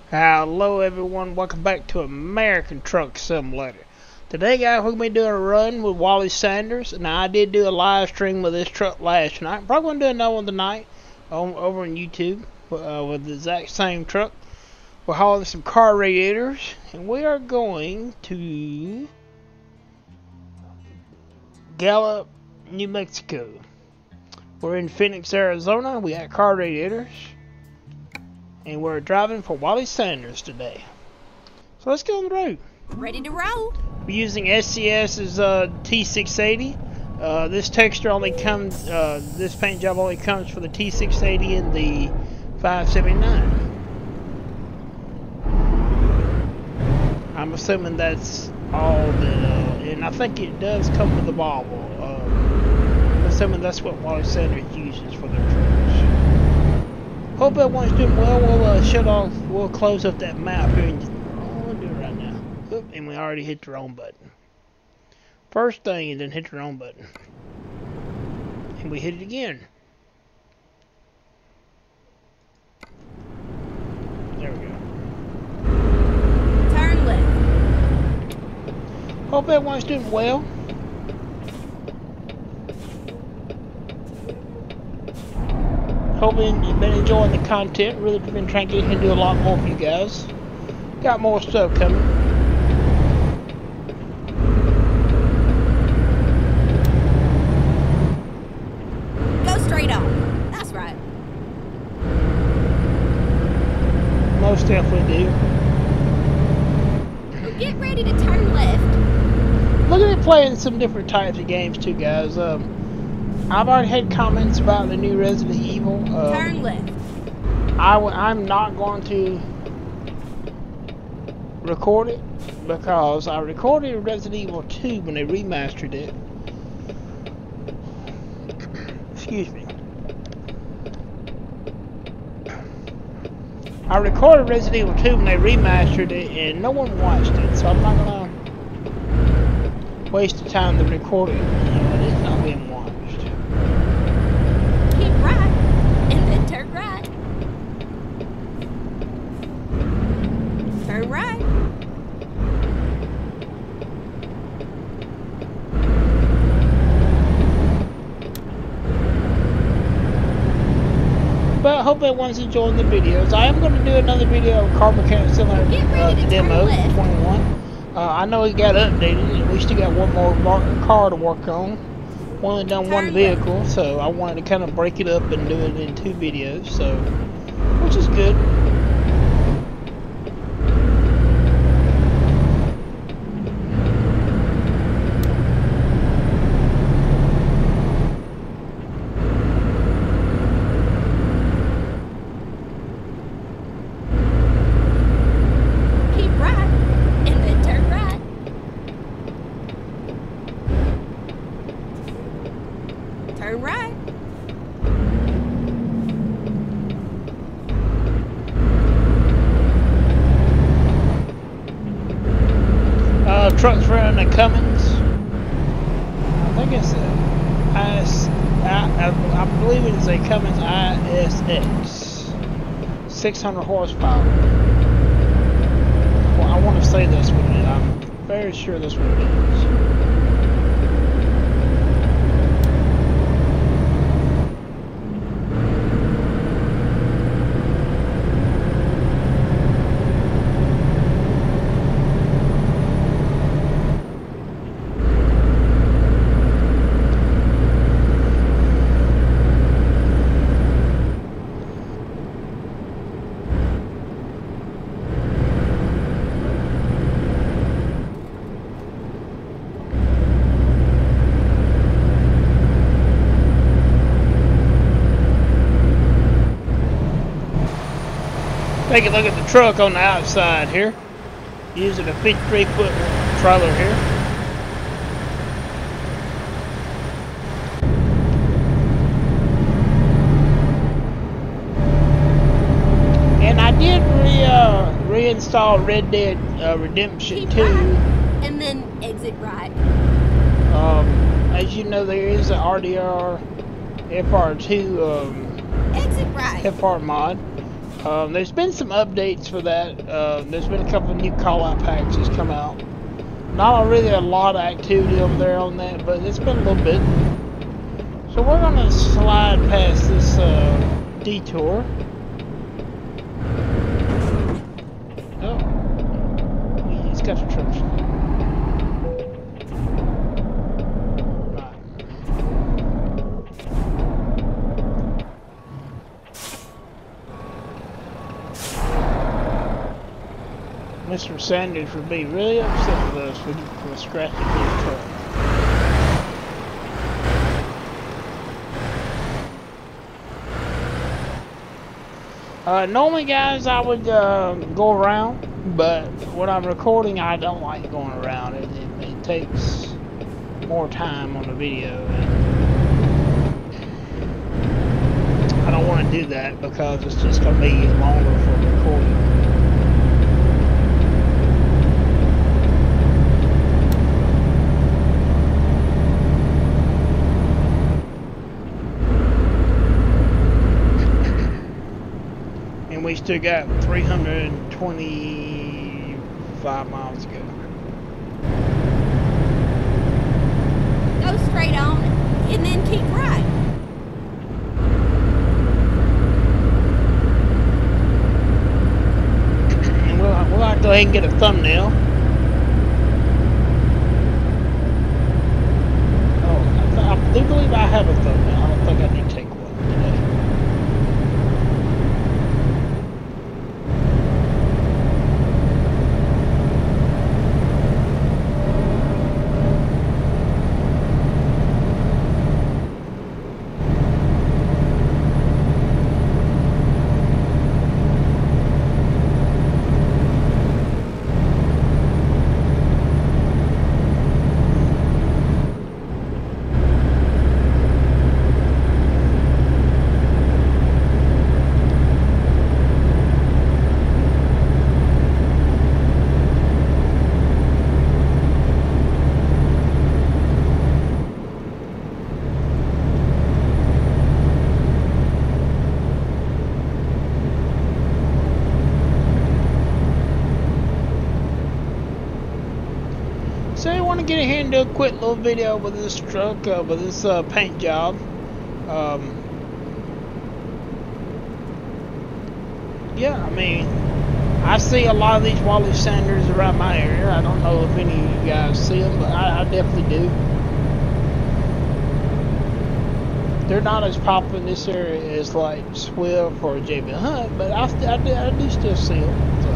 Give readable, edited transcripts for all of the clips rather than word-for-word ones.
Hello everyone, welcome back to American Truck Simulator. Today guys, we're going to be doing a run with Wally Sanders. Now I did do a live stream with this truck last night. I'm probably going to do another one tonight over on YouTube with the exact same truck. We're hauling some car radiators and we are going to Gallup, New Mexico. We're in Phoenix, Arizona. We got car radiators. And we're driving for Wally Sanders today. So let's get on the road. Ready to roll. We're using SCS's T680. This texture only comes, this paint job only comes for the T680 and the 579. I'm assuming that's all that, and I think it does come with the Volvo. I'm assuming that's what Wally Sanders uses for their trucks. Hope everyone's doing well. We'll close up that map here and we'll do it right now. Oop, and we already hit the wrong button. First thing, and then hit the wrong button. And we hit it again. There we go. Turn left. Hope everyone's doing well. Hoping you've been enjoying the content. Really been trying to get here and do a lot more for you guys. Got more stuff coming. Go straight on. That's right. Most definitely do. Well, get ready to turn left. Looking at playing some different types of games too, guys. I've already had comments about the new Resident Evil. Turn left. I'm not going to record it because I recorded Resident Evil 2 when they remastered it. Excuse me. I recorded Resident Evil 2 when they remastered it and no one watched it, so I'm not going to waste the time to record it. It's not being watched. Keep right, and then turn right. Turn right. But I hope everyone's enjoying the videos. I am going to do another video of Car Mechanic Simulator demo 21. I know it got updated, and we still got one more car to work on. Only done one vehicle, so I wanted to kind of break it up and do it in 2 videos, so which is good. Keep right, and then turn right. Turn right. Trucks running the Cummins. I think it's I believe it is a Cummins ISX. 600 horsepower. Well, I want to say that's what it is. I'm very sure that's what it is. Take a look at the truck on the outside here. Using a 53-foot trailer here. And I did reinstall Red Dead Redemption 2. And then exit right. As you know, there is an RDR FR2 Exit right. FR mod. There's been some updates for that. There's been a couple of new call-out packages come out. Not really a lot of activity over there on that, but it's been a little bit. So we're gonna slide past this detour. Oh, he's got the truck. Mr. Sanders would be really upset with us for scratching his truck. Normally, guys, I would go around, but when I'm recording, I don't like going around. It takes more time on the video. I don't want to do that because it's just going to be longer for recording. We still got 325 miles to go. Go straight on and then keep right. And we'll have to go ahead and get a thumbnail. Oh, I do believe I have a thumbnail. I don't think I need to take one today. So I want to get in here and do a quick little video with this truck, with this paint job. Yeah, I mean, I see a lot of these Wally Sanders around my area. I don't know if any of you guys see them, but I definitely do. They're not as popular in this area as like Swift or JB Hunt, but I do still see them. So.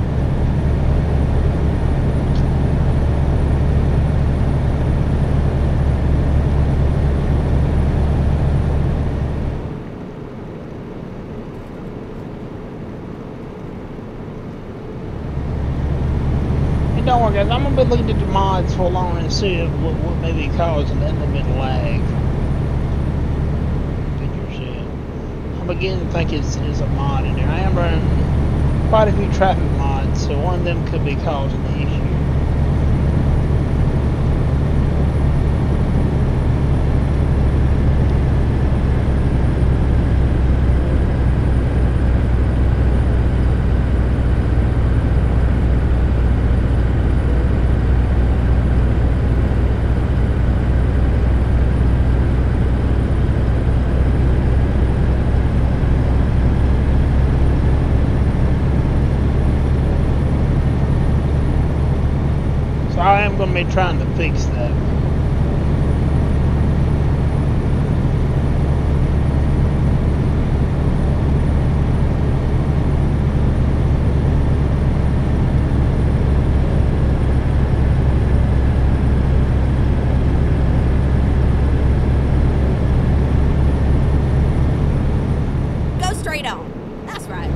Don't worry, guys. I'm gonna be looking at the mods for long and see what may be causing that little bit of lag. I'm beginning to think it's a mod in there. I am running quite a few traffic mods, so one of them could be causing the issue. I am going to be trying to fix that. Go straight on. That's right.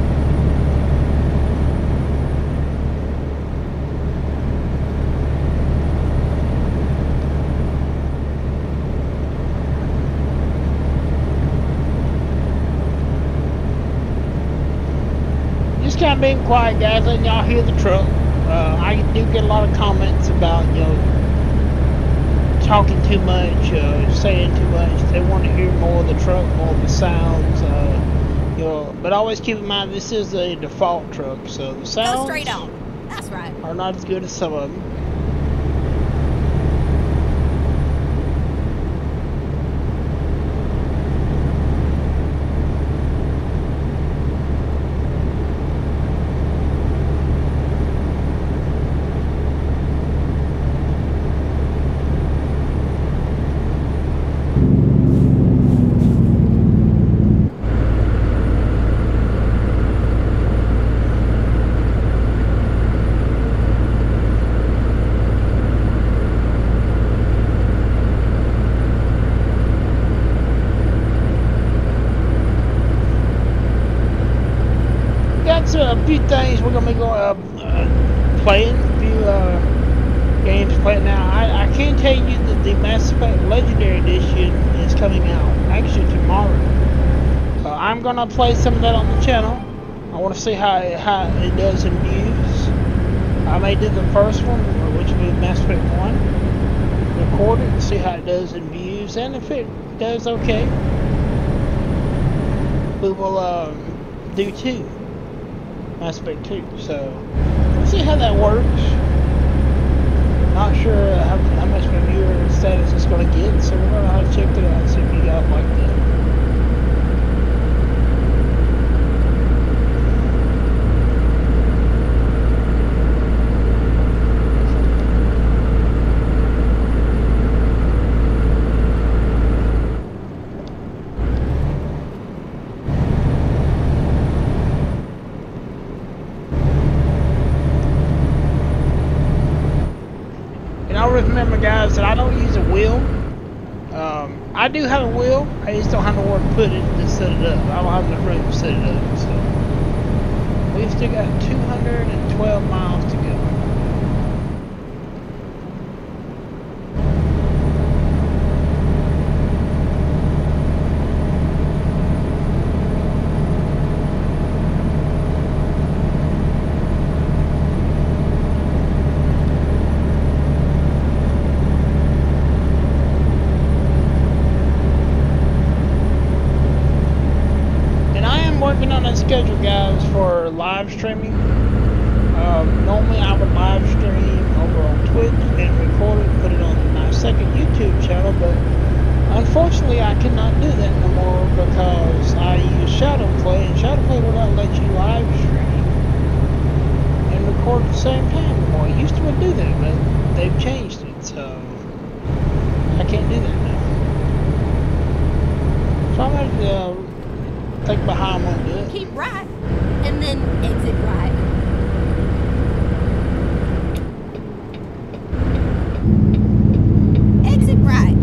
Kind of being quiet, guys, letting y'all hear the truck. I do get a lot of comments about, you know, talking too much, saying too much. They want to hear more of the truck, more of the sounds. You But always keep in mind this is a default truck, so the Go sounds straight on. That's right. are not as good as some of them. A few things we're gonna be playing, a few games playing now. I can tell you that the Mass Effect Legendary Edition is coming out actually tomorrow. I'm gonna play some of that on the channel. I want to see how it does in views. I may do the first one, which will be Mass Effect 1, record it and see how it does in views, and if it does okay, we will do 2. Mass Effect 2, so let's see how that works. Not sure how much of a viewer status it's going to get, so we're going to have to check it out and see if you guys like that. Remember, guys, that I don't use a wheel. I do have a wheel. I just don't have nowhere to put it to set it up. I don't have enough room to set it up. So we've still got 212 miles to go. Schedule, guys, for live streaming. Normally I would live stream over on Twitch and record it and put it on my second YouTube channel, but unfortunately I cannot do that no more because I use Shadowplay, and Shadowplay will not let you live stream and record at the same time anymore. It used to do that, but they've changed it, so I can't do that now. So I'm going to think about how I'm going to do it. Keep right, and then exit right. Exit right.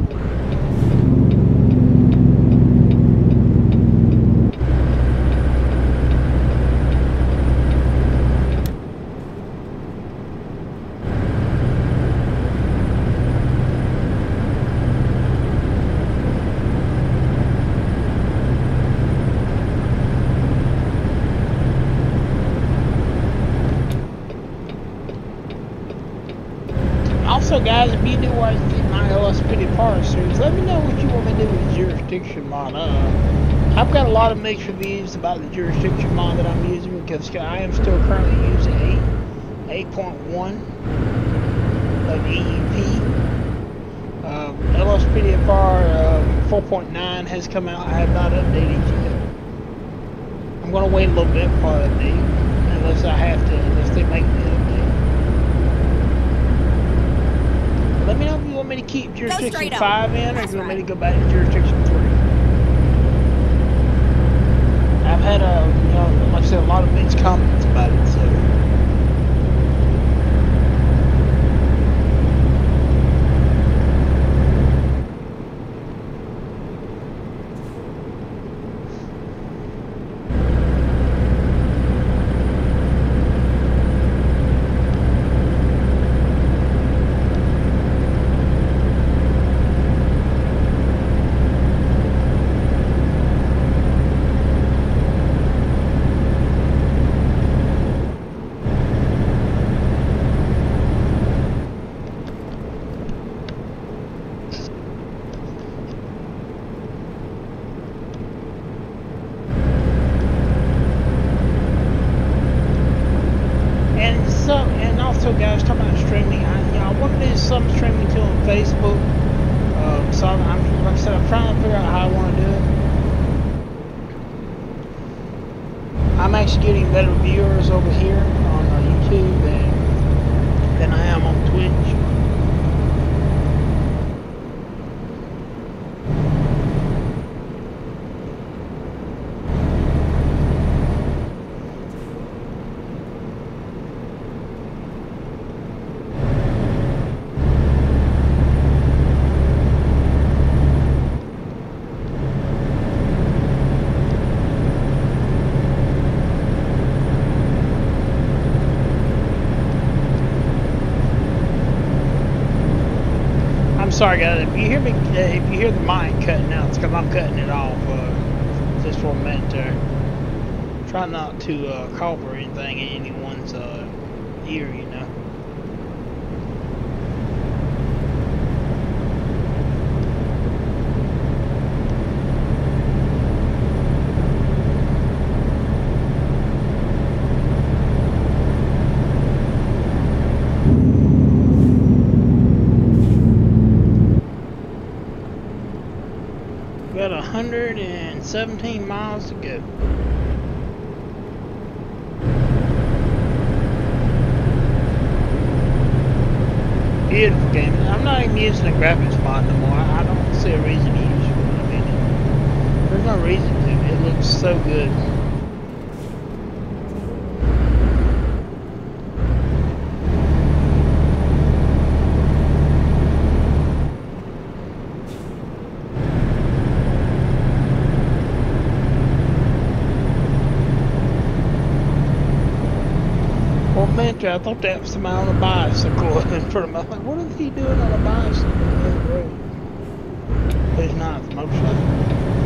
Also, guys, if you do watch my LSPD Power series, let me know what you want me to do with Jurisdiction mod. I've got a lot of mixed reviews about the Jurisdiction mod that I'm using because I am still currently using 8.1 of EUP. LSPDFR 4.9 has come out. I have not updated yet. I'm going to wait a little bit before I update, unless I have to, unless they make me update. Let me know if you want me to keep Jurisdiction 5 in, or if you want me to go back to Jurisdiction 3. I've had like I said, a lot of mixed comments about it, so. And also, guys, talking about streaming, I want to do some streaming too on Facebook. So I'm like I said, I'm trying to figure out how I want to do it. I'm actually getting better viewers over here on YouTube than I am on Twitch. Sorry guys, if you hear me, if you hear the mic cutting out, it's because I'm cutting it off just for a minute there. Try not to cough or anything in anyone's ear, you know. Got 117 miles to go. Beautiful game. I'm not even using the graphics mod no more. I don't see a reason to use it. I mean, there's no reason to. It looks so good. I thought that was somebody on a bicycle in front of me. I was like, what is he doing on a bicycle on the road? But he's not. It's a motorcycle.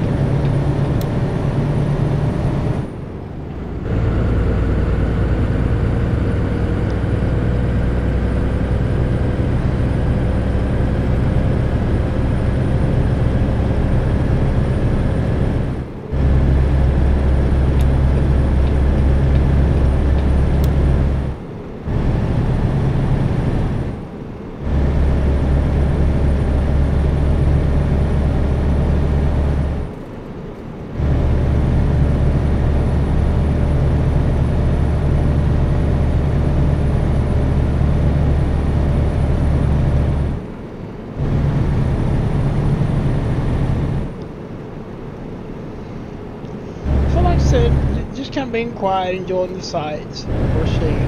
Just kind of being quiet, enjoying the sights we're seeing.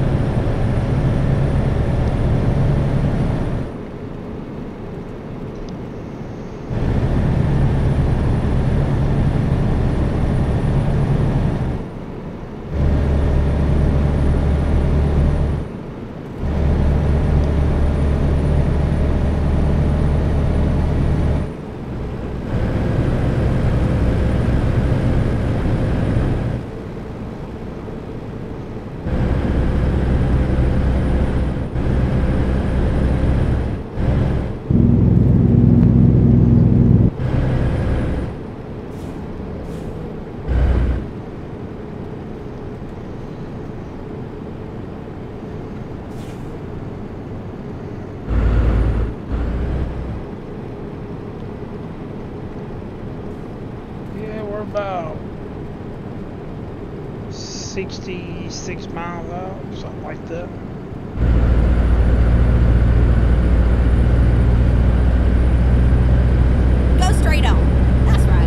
About 66 miles out, something like that. Go straight on. That's right.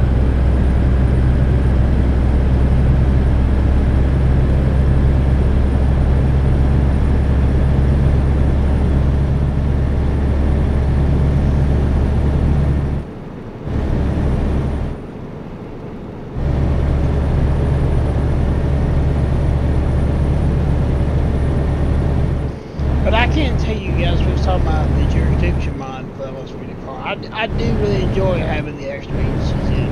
I do really enjoy having the extra agencies in.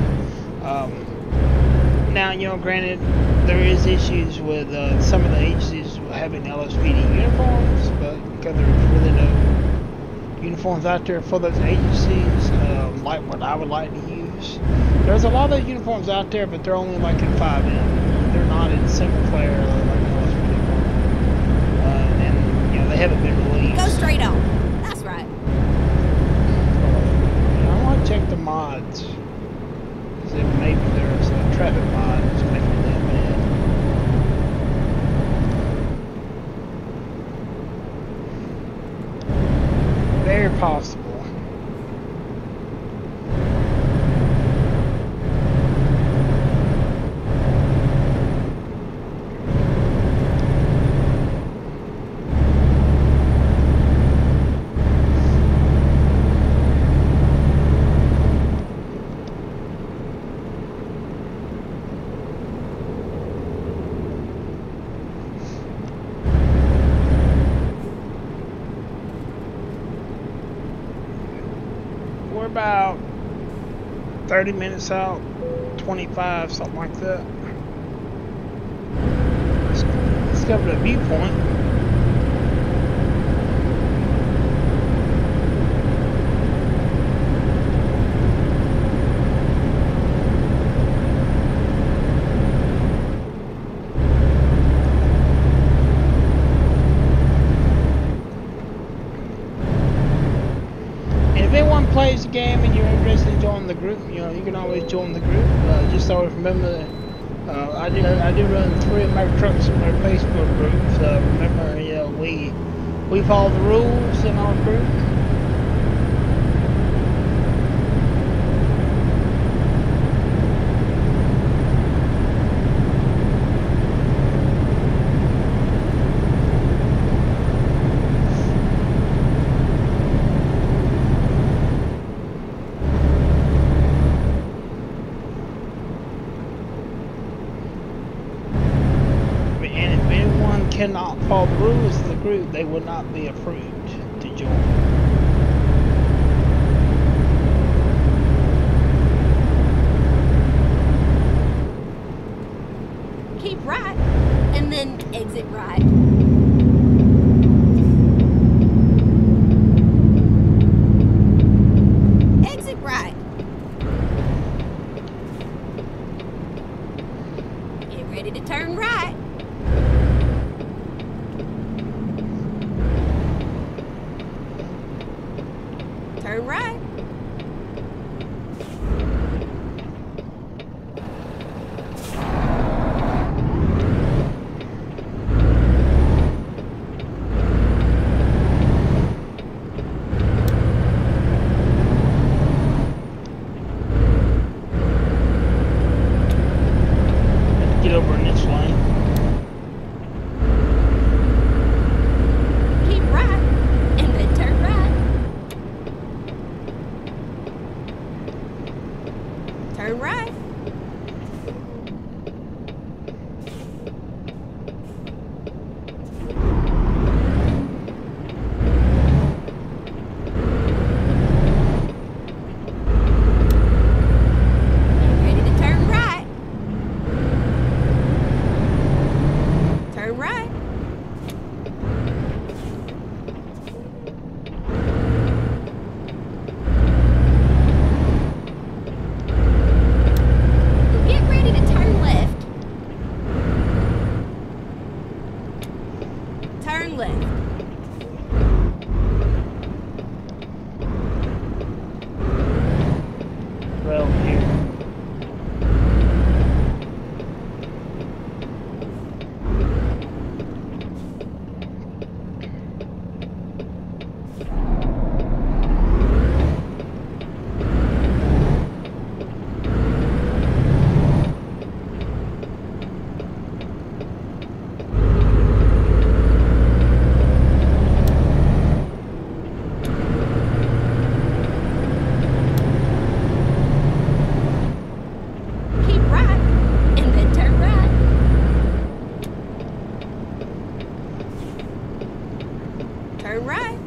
Now, you know, granted, there is issues with some of the agencies having LSPD uniforms, but because there's really no uniforms out there for those agencies, like what I would like to use. There's a lot of those uniforms out there, but they're only like in 5M. They're not in single player like LSPD. 30 minutes out, 25, something like that. Let's go to the viewpoint. Plays the game and you're interested in joining the group, you know, you can always join the group. Just always remember that I do run 3 American Truck Simulator Facebook groups. Remember, you know, we follow the rules in our group. Cannot follow the rules of the group, they will not be approved to join. Keep right and then exit right. Exit right. Get ready to turn right. Turn right. Get over in this lane. Keep right and then turn right. Turn right. Get ready to turn right. Turn right. Turn left. Well, here. Turn right.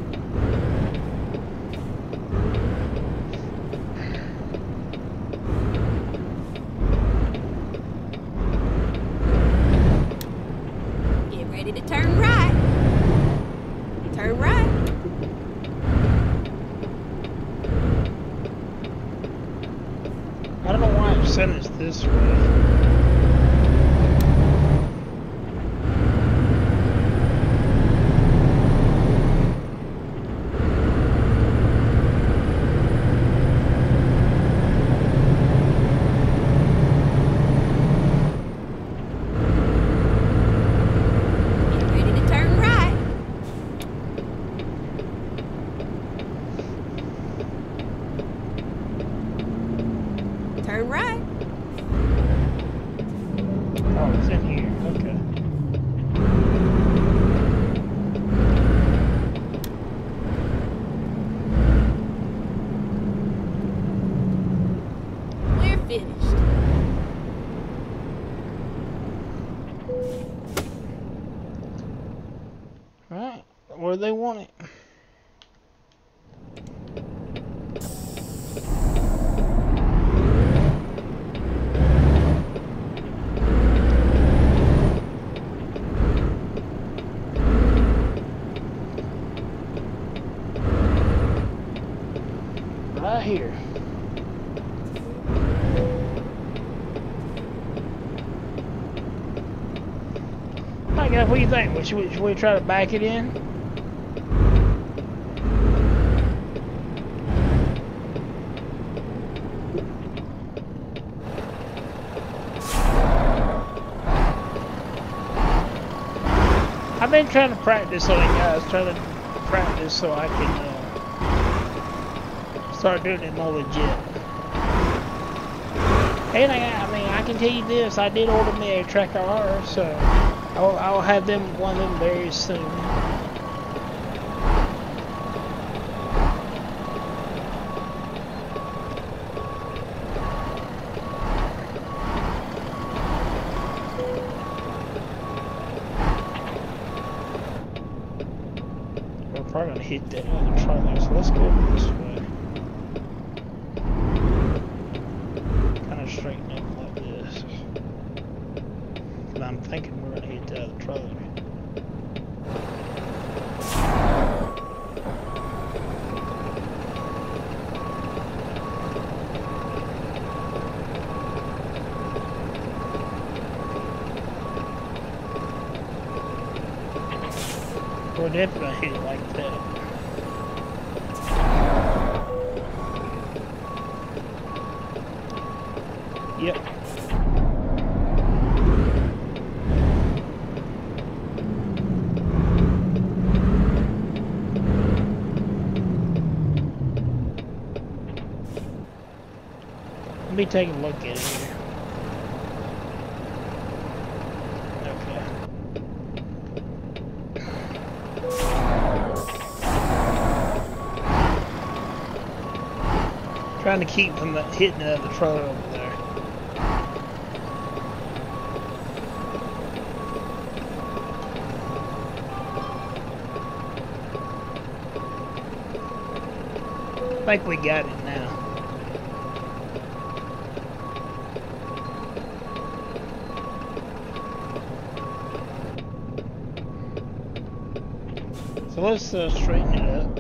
Get ready to turn right. Turn right. I don't know why it sent us this way. Turn right. Oh, it's in here. Okay. We're finished. Alright, where they want it. here. Alright guys, what do you think? Should we try to back it in? I've been trying to practice on it, guys. Trying to practice so I can start doing it more legit. And I mean, I can tell you this: I did order me a Tracker R, so I'll have one of them very soon. Probably gonna hit that other trailer, so let's go this way. Kind of straighten up like this. But I'm thinking we're gonna hit the other trailer. We're definitely gonna hit it like that. Yep. Let me take a look at it here. Trying to keep from hitting the other trailer over there. I think we got it now. So let's straighten it up.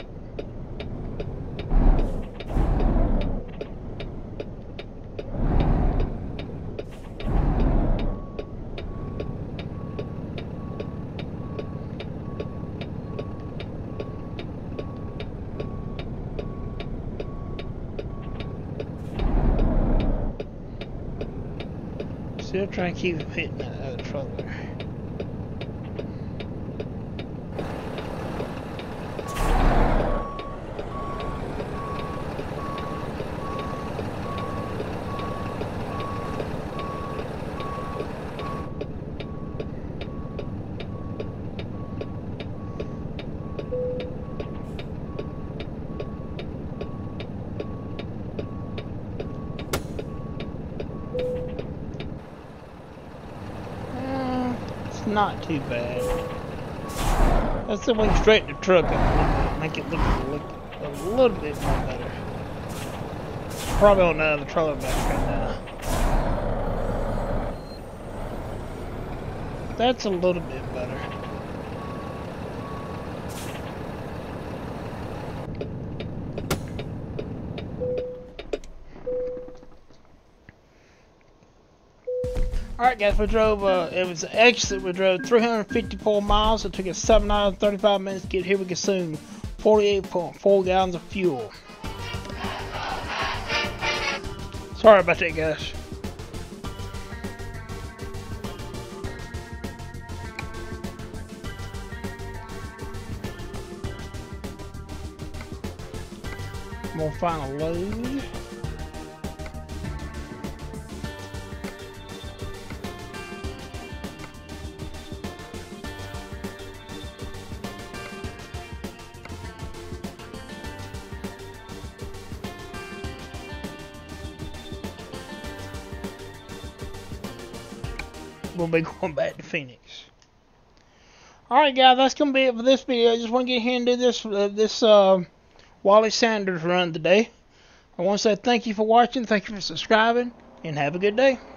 Still trying to keep him hitting that other trailer. Not too bad. That's the way to straighten the truck up, make it look a little bit more better. Probably on the other trailer back right now. That's a little bit better. Alright guys, we drove, it was an exit, we drove 354 miles, it took us 7 hours and 35 minutes to get here. We consumed 48.4 gallons of fuel. Sorry about that guys. I'm gonna find a load. We'll be going back to Phoenix. Alright guys, that's going to be it for this video. I just want to get here and do this Wally Sanders run today. I want to say thank you for watching, thank you for subscribing, and have a good day.